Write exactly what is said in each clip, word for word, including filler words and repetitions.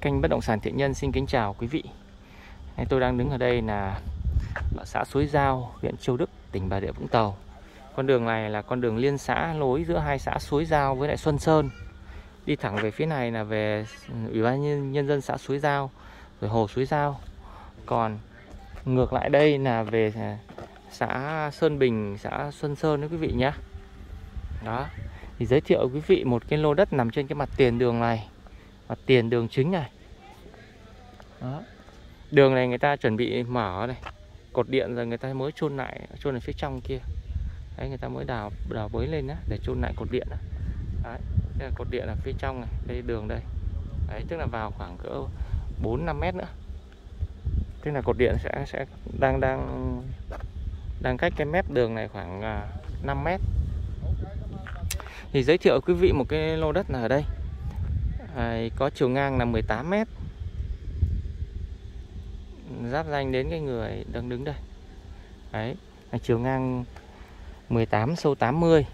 Kênh Bất động sản Thiện Nhân xin kính chào quý vị. Tôi đang đứng ở đây là ở xã Suối Dao, huyện Châu Đức, tỉnh Bà Rịa Vũng Tàu. Con đường này là con đường liên xã nối giữa hai xã Suối Dao với lại Xuân Sơn. Đi thẳng về phía này là về Ủy ban nhân dân xã Suối Dao, rồi hồ Suối Dao. Còn ngược lại đây là về xã Sơn Bình, xã Xuân Sơn đấy quý vị nhé. Đó. Thì giới thiệu quý vị một cái lô đất nằm trên cái mặt tiền đường này, mặt tiền đường chính này. Đó. Đường này người ta chuẩn bị mở này, cột điện rồi người ta mới chôn lại, chôn ở phía trong kia. Đấy, người ta mới đào đào bới lên đó, để chôn lại cột điện. Đấy, đây là cột điện ở phía trong này, đây đường đây. Đấy, tức là vào khoảng cỡ bốn năm mét nữa. Tức là cột điện sẽ sẽ đang đang đang cách cái mép đường này khoảng năm mét. Thì giới thiệu quý vị một cái lô đất là ở đây. À, có chiều ngang là mười tám mét. Giáp ranh đến cái người đang đứng đây. Đấy, là chiều ngang mười tám, sâu tám mươi.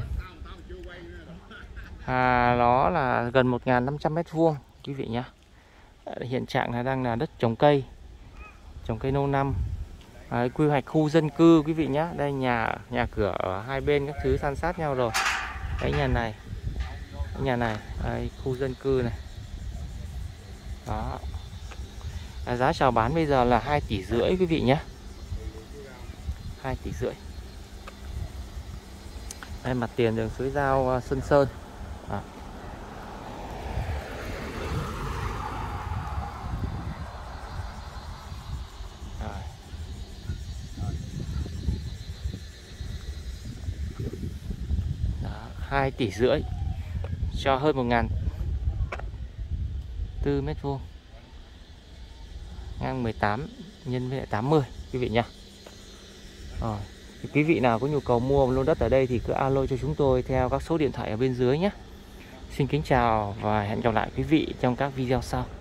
À, nó là gần một nghìn năm trăm mét vuông quý vị nhé. Hiện trạng là đang là đất trồng cây, trồng cây lâu năm. Đấy, quy hoạch khu dân cư quý vị nhé. Đây nhà nhà cửa ở hai bên các thứ san sát nhau rồi. Cái nhà này, cái nhà này, đây, khu dân cư này. Đó. À, giá chào bán bây giờ là hai tỷ rưỡi quý vị nhé. hai tỷ rưỡi. Đây mặt tiền đường Suối Dao Xuân Sơn. À. hai tỷ rưỡi cho hơn một nghìn bốn mét vuông, ngang mười tám nhân với tám mươi quý vị nhá. Rồi, thì quý vị nào có nhu cầu mua một lô đất ở đây thì cứ alo cho chúng tôi theo các số điện thoại ở bên dưới nhé. Xin kính chào và hẹn gặp lại quý vị trong các video sau.